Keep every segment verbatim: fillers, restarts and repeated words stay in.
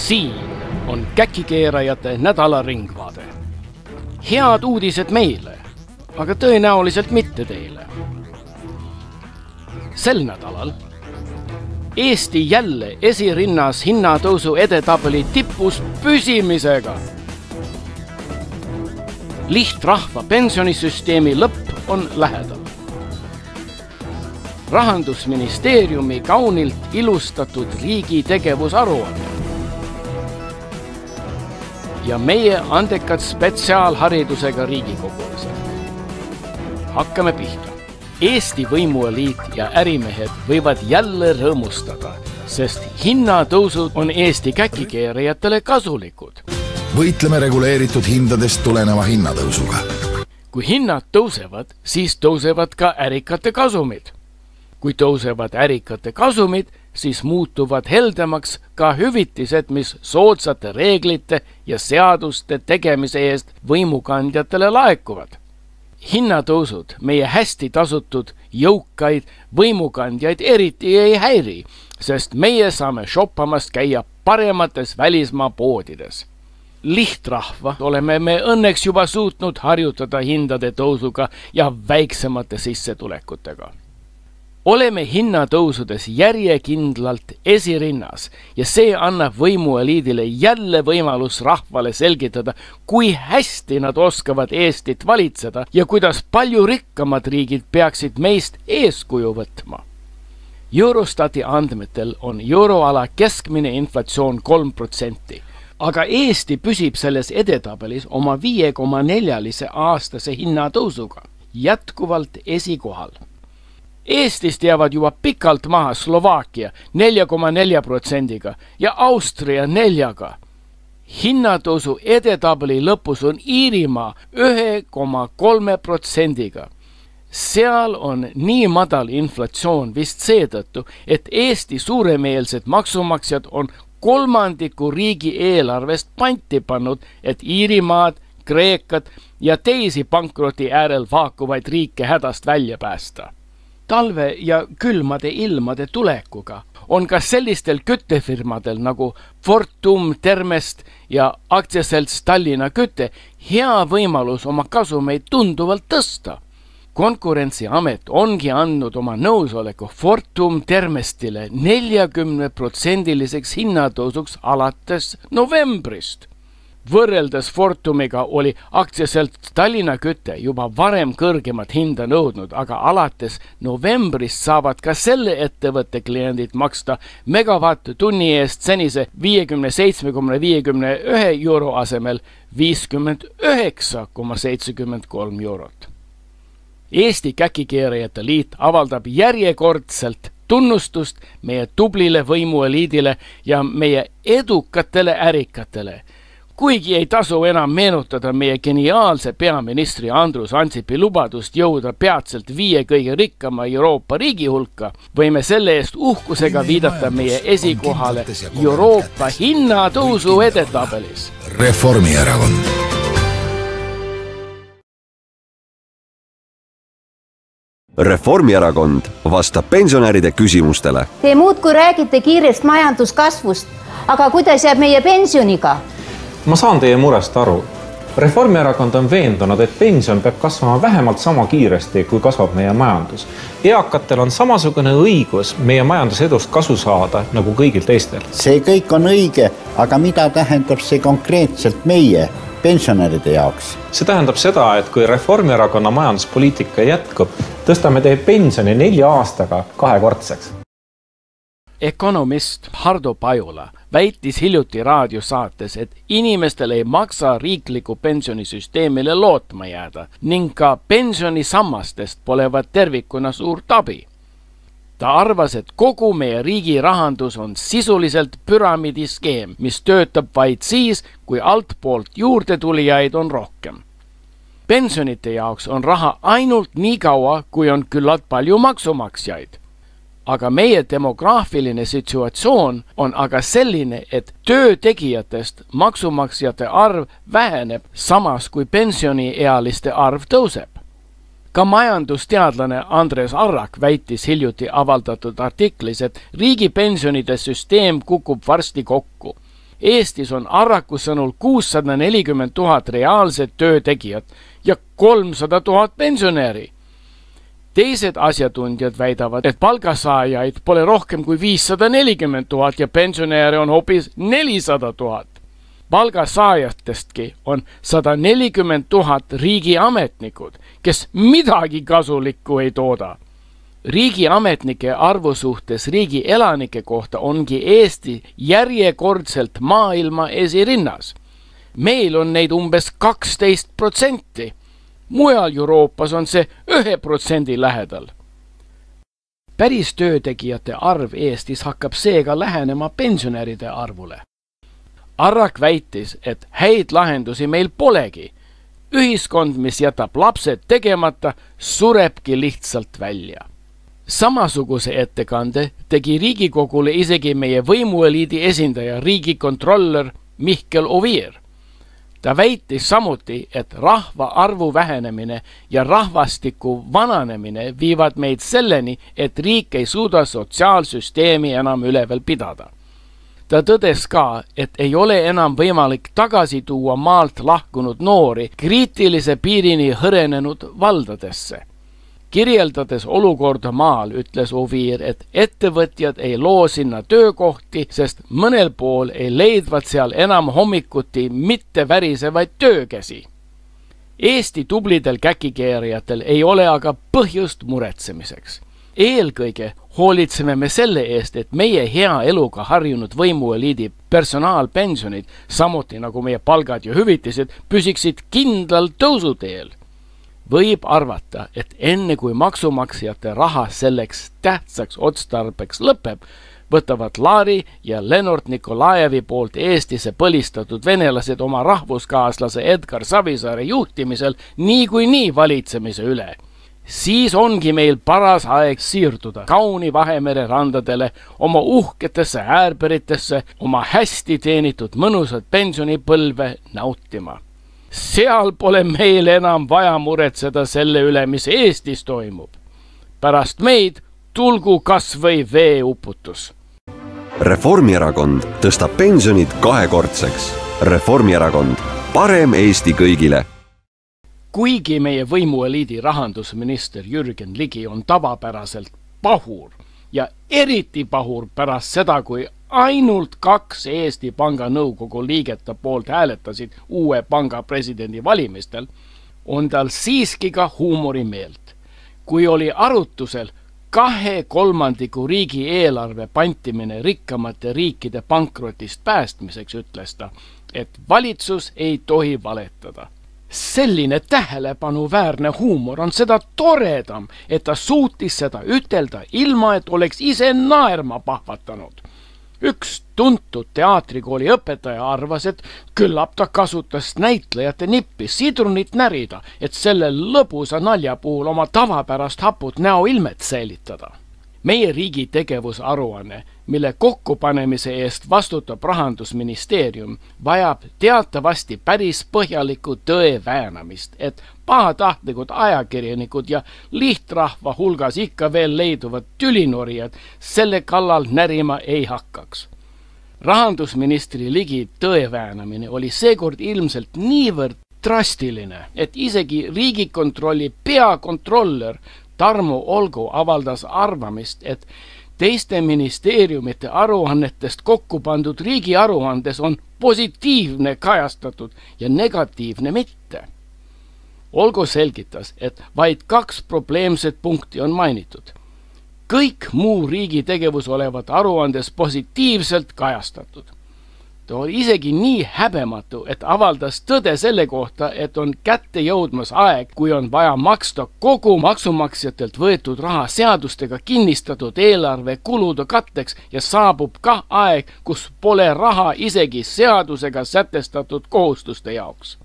Siin on käkikeerajate nädala ringvaade. Head uudised meile, aga tõenäoliselt mitte teile. Sel nädalal Eesti jälle esirinnas hinnatõusu edetabeli tippus püsimisega. Lihtrahva pensionisüsteemi lõpp on lähedal. Rahandusministeeriumi kaunilt ilustatud riigi tegevusaruanne. Ja meie andekad spetsiaalharidusega riigikogulased. Hakkame pihta. Eesti Võimueliit ja ärimehed võivad jälle rõõmustada, sest hinnatõusud on Eesti käkikeerajatele kasulikud. Võitleme reguleeritud hindadest tuleneva hinnatõusuga. Kui hinnad tõusevad, siis tõusevad ka ärikate kasumid. Kui tõusevad ärikate kasumid, siis muutuvad heldemaks ka hüvitised, mis soodsate reeglite ja seaduste tegemise eest võimukandjatele laekuvad. Hinnatõusud meie hästi tasutud jõukaid võimukandjaid eriti ei häiri, sest meie saame shoppamast käia paremates välismaa poodides. Lihtrahva oleme me õnneks juba suutnud harjutada hindade tõusuga ja väiksemate sissetulekutega. Oleme hinnatõusudes järjekindlalt esirinnas ja see annab Võimueliidile jälle võimalus rahvale selgitada, kui hästi nad oskavad Eestit valitseda ja kuidas palju rikkamad riigid peaksid meist eeskuju võtma. Eurostati andmetel on euroala keskmine inflatsioon kolm protsenti, aga Eesti püsib selles edetabelis oma viie koma neljalise aastase hinnatõusuga jätkuvalt esikohal. Eestist jäävad juba pikalt maha Slovaakia nelja koma nelja protsendiga ja Austria neljaga. Hinnatõusu edetabeli lõpus on Iirimaa ühe koma kolme protsendiga. Seal on nii madal inflatsioon vist seetõttu, et Eesti suuremeelsed maksumaksjad on kolmandiku riigi eelarvest panti pannud, et Iirimaad, Kreekat ja teisi pankroti äärel vaakuvaid riike hädast välja päästa. Talve ja külmade ilmade tulekuga on ka sellistel küttefirmadel nagu Fortum Termest ja aktsiaselts Tallinna Küte hea võimalus oma kasumeid tunduvalt tõsta. Konkurentsiamet ongi andnud oma nõusoleku Fortum Termestile neljakümne protsendiliseks hinnatõusuks alates novembrist. Võrreldes Fortumiga oli aktsiaselts Tallinna Küte juba varem kõrgemat hinda nõudnud, aga alates novembrist saavad ka selle ettevõtte kliendid maksta megavatt-tunni eest senise viiekümne seitsme koma viiekümne ühe euro asemel viiskümmend üheksa koma seitsekümmend kolm eurot. Eesti Käkikeerajate Liit avaldab järjekordselt tunnustust meie tublile Võimueliidile ja meie edukatele ärikatele. Kuigi ei tasu enam meenutada meie geniaalse peaministri Andrus Ansipi lubadust jõuda peatselt viie kõige rikkama Euroopa riigi hulka, võime selle eest uhkusega viidata meie esikohale Euroopa hinnatõusu edetabelis. Reformierakond. Reformierakond vastab pensionäride küsimustele. Te muudkui räägite kiirest majanduskasvust, aga kuidas jääb meie pensioniga? Ma saan teie murest aru. Reformierakond on veendunud, et pension peab kasvama vähemalt sama kiiresti, kui kasvab meie majandus. Eakatel on samasugune õigus meie majandusedust kasu saada nagu kõigil teistel. See kõik on õige, aga mida tähendab see konkreetselt meie pensionäride jaoks? See tähendab seda, et kui Reformierakonna majanduspoliitika jätkub, tõstame teie pensioni nelja aastaga kahekordseks. Ökonomist Hardo Pajula väitis hiljuti raadiosaates, et inimestel ei maksa riikliku pensionisüsteemile lootma jääda ning ka pensionisammastest polevat tervikuna suurt abi. Ta arvas, et kogu meie riigi rahandus on sisuliselt püramiidiskeem, mis töötab vaid siis, kui altpoolt juurde tulijaid on rohkem. Pensionite jaoks on raha ainult nii kaua, kui on küllalt palju maksumaksjaid. Aga meie demograafiline situatsioon on aga selline, et töötegijatest maksumaksjate arv väheneb samas kui pensioniealiste arv tõuseb. Ka majandusteadlane Andres Arrak väitis hiljuti avaldatud artiklis, et riigi pensionide süsteem kukub varsti kokku. Eestis on Arraku sõnul kuussada nelikümmend tuhat reaalset töötegijat ja kolmsada tuhat pensionäri. Teised asjatundjad väidavad, et palgasaajaid pole rohkem kui viissada nelikümmend tuhat ja pensionäre on hoopis nelisada tuhat. Palgasaajatestki on sada nelikümmend tuhat riigiametnikud, kes midagi kasulikku ei tooda. Riigiametnike arvu suhtes riigi elanike kohta ongi Eesti järjekordselt maailma esirinnas. Meil on neid umbes kaksteist protsenti. Mujal Euroopas on see ühe protsendi lähedal. Päris töötegijate arv Eestis hakkab seega lähenema pensionäride arvule. Arrak väitis, et häid lahendusi meil polegi. Ühiskond, mis jätab lapsed tegemata, surebki lihtsalt välja. Samasuguse ettekande tegi Riigikogule isegi meie võimueliidi esindaja riigikontrollör Mihkel Oviir. Ta väitis samuti, et rahva arvu vähenemine ja rahvastiku vananemine viivad meid selleni, et riik ei suuda sotsiaalsüsteemi enam üleval pidada. Ta tõdes ka, et ei ole enam võimalik tagasi tuua maalt lahkunud noori kriitilise piirini hõrenenud valdadesse. Kirjeldades olukorda maal, ütles Oviir, et ettevõtjad ei loo sinna töökohti, sest mõnel pool ei leidvad seal enam hommikuti mitte värisevaid töökäsi. Eesti tublidel käkikeerijatel ei ole aga põhjust muretsemiseks. Eelkõige hoolitseme me selle eest, et meie hea eluga harjunud võimueliidi personaalpensionid, samuti nagu meie palgad ja hüvitised, püsiksid kindlal tõusuteel. Võib arvata, et enne kui maksumaksjate raha selleks tähtsaks otstarbeks lõpeb, võtavad Laari ja Lennart Nikolajevi poolt Eestisse põlistatud venelased oma rahvuskaaslase Edgar Savisaare juhtimisel niikuinii valitsemise üle. Siis ongi meil paras aeg siirduda kauni Vahemere randadele, oma uhketesse äärberitesse, oma hästi teenitud mõnusad pensionipõlve nautima. Seal pole meil enam vaja muretseda selle üle, mis Eestis toimub. Pärast meid tulgu kas või veeuputus. Reformierakond tõstab pensionid kahekordseks. Reformierakond, parem Eesti kõigile. Kuigi meie võimueliidi rahandusminister Jürgen Ligi on tavapäraselt pahur ja eriti pahur pärast seda, kui ainult kaks Eesti Panga nõukogu liigeta poolt hääletasid uue panga presidendi valimistel, on tal siiski ka huumorimeelt. Kui oli arutusel kahe kolmandiku riigi eelarve pantimine rikkamate riikide pankrotist päästmiseks, ütles ta, et valitsus ei tohi valetada. Selline tähelepanuväärne huumor on seda toredam, et ta suutis seda ütelda ilma, et oleks ise naerma pahvatanud. Üks tuntud teatrikooli õpetaja arvas, et küllap ta kasutas näitlejate nippi sidrunit närida, et selle lõbusa nalja puhul oma tavapärast haput näoilmet säilitada. Meie riigi tegevusaruanne, mille kokkupanemise eest vastutab Rahandusministeerium, vajab teatavasti päris põhjalikku tõe väänamist, et pahatahtlikud ajakirjanikud ja lihtrahva hulgas ikka veel leiduvad tülinorijad selle kallal närima ei hakkaks. Rahandusministri Ligi tõe väänamine oli seekord ilmselt niivõrd drastiline, et isegi Riigikontrolli peakontrollör Tarmo Olgo avaldas arvamist, et teiste ministeeriumite aruannetest kokku pandud riigi aruandes on positiivne kajastatud ja negatiivne mitte. Olgo selgitas, et vaid kaks probleemset punkti on mainitud. Kõik muu riigi tegevus olevat aruandes positiivselt kajastatud. Ta oli isegi nii häbematu, et avaldas tõde selle kohta, et on kätte jõudmas aeg, kui on vaja maksta kogu maksumaksjatelt võetud raha seadustega kinnistatud eelarve kulude katteks ja saabub ka aeg, kus pole raha isegi seadusega sätestatud kohustuste jaoks.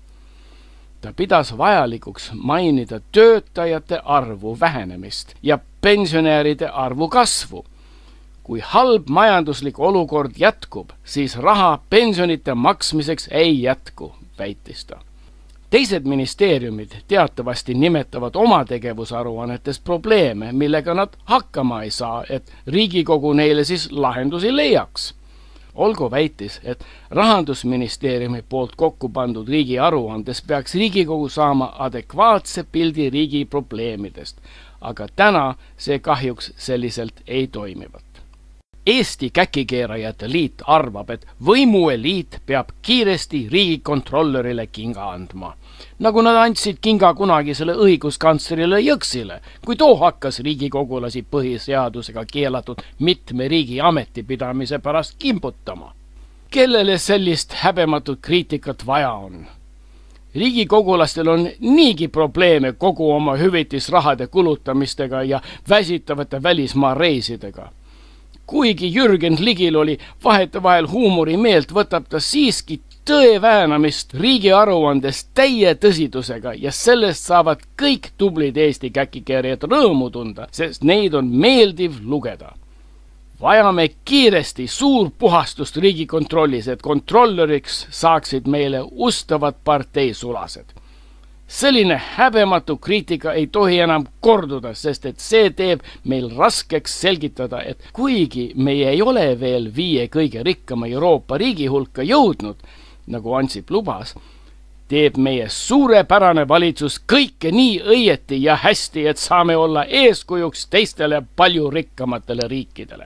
Ta pidas vajalikuks mainida töötajate arvu vähenemist ja pensionäride arvu kasvu. Kui halb majanduslik olukord jätkub, siis raha pensionite maksmiseks ei jätku, väitis ta. Teised ministeeriumid teatavasti nimetavad oma tegevusaruannetes probleeme, millega nad hakkama ei saa, et Riigikogu neile siis lahendusi leiaks. olgu väitis, et Rahandusministeeriumi poolt kokku pandud riigi aruandes peaks Riigikogu saama adekvaatse pildi riigi probleemidest, aga täna see kahjuks selliselt ei toimivat. Eesti käkikeerajate liit arvab, et võimueliit peab kiiresti riigikontrollerile kinga andma, nagu nad andsid kinga kunagisele õiguskantslerile Jõksile, kui too hakkas riigikogulasi põhiseadusega keelatud mitme riigi ametipidamise pärast kimbutama. Kellele sellist häbematut kriitikat vaja on? Riigikogulastel on niigi probleeme kogu oma hüvitisrahade kulutamistega ja väsitavate välismaa reisidega. Kuigi Jürgen Ligil oli vahetevahel huumori meelt, võtab ta siiski tõe väänamist riigi aruandes täie tõsidusega ja sellest saavad kõik tublid Eesti käkikeerijad rõõmu tunda, sest neid on meeldiv lugeda. Vajame kiiresti suur puhastust riigikontrollis, et kontrolleriks saaksid meile ustavad parteisulased. Selline häbematu kriitika ei tohi enam korduda, sest et see teeb meil raskeks selgitada, et kuigi meie ei ole veel viie kõige rikkama Euroopa riigi hulka jõudnud, nagu Ansip lubas, teeb meie suurepärane valitsus kõike nii õieti ja hästi, et saame olla eeskujuks teistele palju rikkamatele riikidele.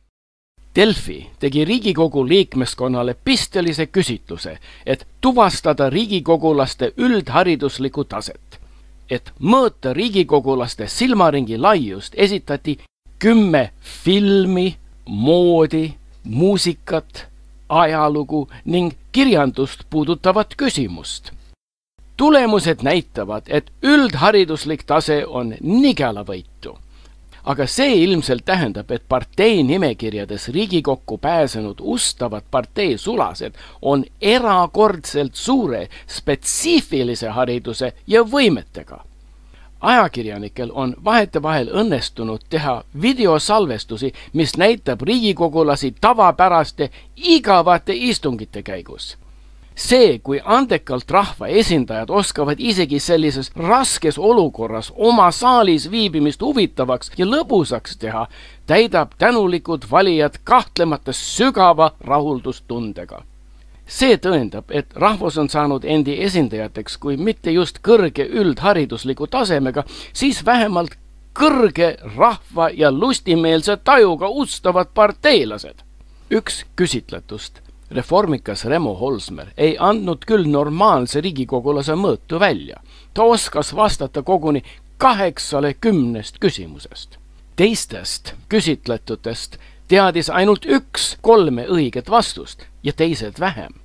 Delfi tegi Riigikogu liikmeskonnale pistelise küsitluse, et tuvastada riigikogulaste üldhariduslikku taset. Et mõõta riigikogulaste silmaringi laiust, esitati kümme filmi, moodi, muusikat, ajalugu ning kirjandust puudutavat küsimust. Tulemused näitavad, et üldhariduslik tase on nigelavõitu. Aga see ilmselt tähendab, et partei nimekirjades Riigikokku pääsenud ustavad parteisulased on erakordselt suure spetsiifilise hariduse ja võimetega. Ajakirjanikel on vahetevahel õnnestunud teha videosalvestusi, mis näitab riigikogulasi tavapäraste igavate istungite käigus. See, kui andekalt rahva esindajad oskavad isegi sellises raskes olukorras oma saalis viibimist huvitavaks ja lõbusaks teha, täidab tänulikud valijad kahtlemata sügava rahuldustundega. See tõendab, et rahvus on saanud endi esindajateks, kui mitte just kõrge üldharidusliku tasemega, siis vähemalt kõrge rahva ja lustimeelse tajuga ustavad parteilased. Üks küsitletust reformikas Remo Holsmer ei andnud küll normaalse riigikogulase mõõtu välja. Ta oskas vastata koguni kaheksale kümnest küsimusest. Teistest küsitletutest teadis ainult üks kolme õiget vastust ja teised vähem.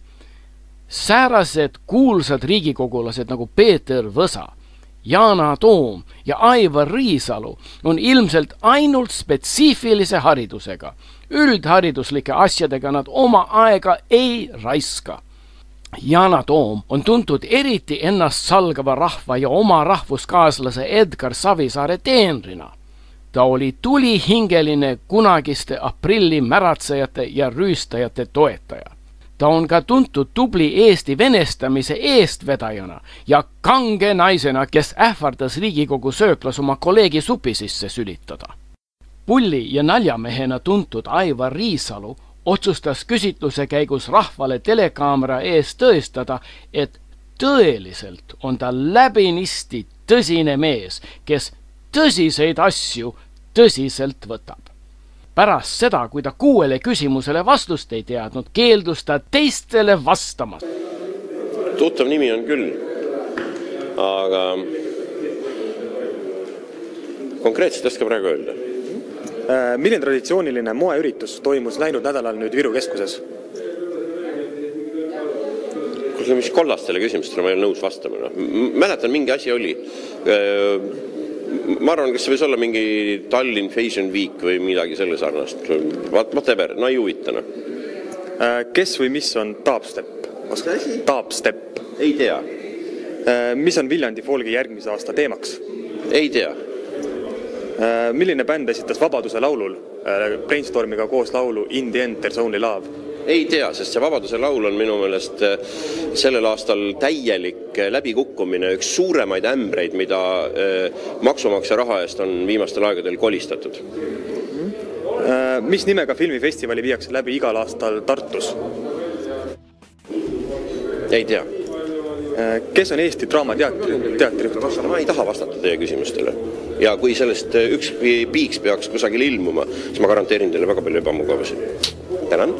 Säärased kuulsad riigikogulased nagu Peeter Võsa, Yana Toom ja Aivar Riisalu on ilmselt ainult spetsiifilise haridusega. Üldhariduslike asjadega nad oma aega ei raiska. Yana Toom on tuntud eriti ennast salgava rahva ja oma rahvuskaaslase Edgar Savisaare teenrina. Ta oli tulihingeline kunagiste aprilli märatsejate ja rüüstajate toetaja. Ta on ka tuntud tubli Eesti venestamise eestvedajana ja kange naisena, kes ähvardas Riigikogu sööklas oma kolleegi supi sisse sülitada. Pulli ja naljamehena tuntud Aivar Riisalu otsustas küsitluse käigus rahvale telekaamera ees tõestada, et tõeliselt on ta läbinisti tõsine mees, kes tõsiseid asju tõsiselt võtab. Pärast seda, kui ta kuuele küsimusele vastust ei teadnud, keeldus ta teistele vastamast. Tuttav nimi on küll, aga konkreetselt oska praegu öelda. Milline traditsiooniline moeüritus toimus läinud nädalal nüüd Viru keskuses? Kuulge, mis kollastele küsimustele ma ei ole nõus vastama. Mäletan, mingi asi oli. Ma arvan, kas see võis olla mingi Tallinn Fashion Week või midagi selle sarnast. Whatever, no ei huvitana. Kes või mis on Taapstep? Taapstep. Ei tea. Mis on Viljandi Folgi järgmise aasta teemaks? Ei tea. Milline bänd esitas Vabaduse laulul Brainstormiga koos laulu In the End There's Only Love? Ei tea, sest see Vabaduse laul on minu meelest sellel aastal täielik läbikukkumine, üks suuremaid ämbreid, mida maksumaksja raha eest on viimastel aegadel kolistatud. Mis nimega filmifestivali viiakse läbi igal aastal Tartus? Ei tea. Kes on Eesti draamateatri? Ma ei taha vastata teie küsimustele. Ja kui sellest üks piiks peaks kusagil ilmuma, siis ma garanteerin teile väga palju ebamugavusi. Tänan.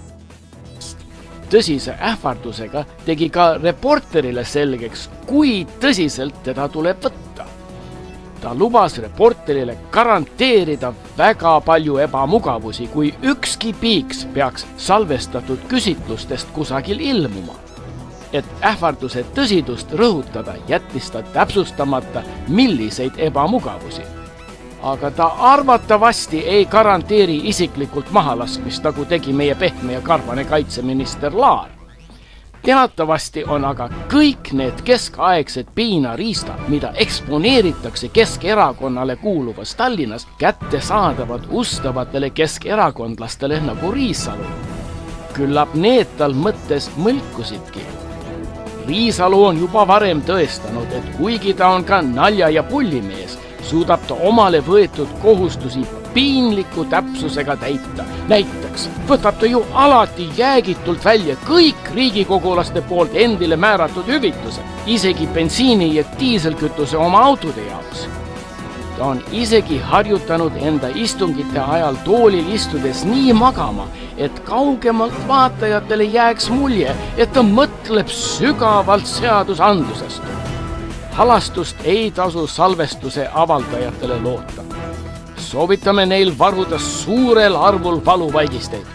Tõsise ähvardusega tegi ka reporterile selgeks, kui tõsiselt teda tuleb võtta. Ta lubas reporterile garanteerida väga palju ebamugavusi, kui ükski piiks peaks salvestatud küsitlustest kusagil ilmuma. Et ähvarduse tõsidust rõhutada, jättis ta täpsustamata, milliseid ebamugavusi. Aga ta arvatavasti ei garanteeri isiklikult mahalaskmist, nagu tegi meie pehme ja karvane kaitseminister Laar. Teatavasti on aga kõik need keskaegsed piinariistad, mida eksponeeritakse Keskerakonnale kuuluvas Tallinnas, kätte saadavad ustavatele keskerakondlastele nagu Riisalu. Küllap need tal mõttes mõlkusidki. Riisalu on juba varem tõestanud, et kuigi ta on ka nalja- ja pullimees, suudab ta omale võetud kohustusi piinliku täpsusega täita. Näiteks võtab ta ju alati jäägitult välja kõik riigikogulaste poolt endile määratud hüvitused, isegi bensiini ja diiselkütuse oma autode jaoks. Ta on isegi harjutanud enda istungite ajal toolil istudes nii magama, et kaugemalt vaatajatele jääks mulje, et ta mõtleb sügavalt seadusandlusest. Halastust ei tasu salvestuse avaldajatele loota. Soovitame neil varuda suurel arvul valuvaigisteid.